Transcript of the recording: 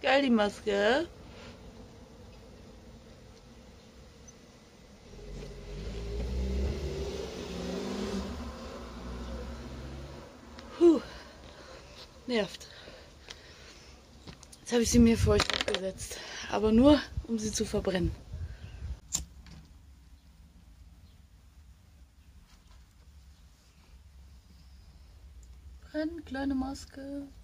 Geil, die Maske. Puh. Nervt. Jetzt habe ich sie mir für euch aufgesetzt. Aber nur, um sie zu verbrennen. Brennen, kleine Maske.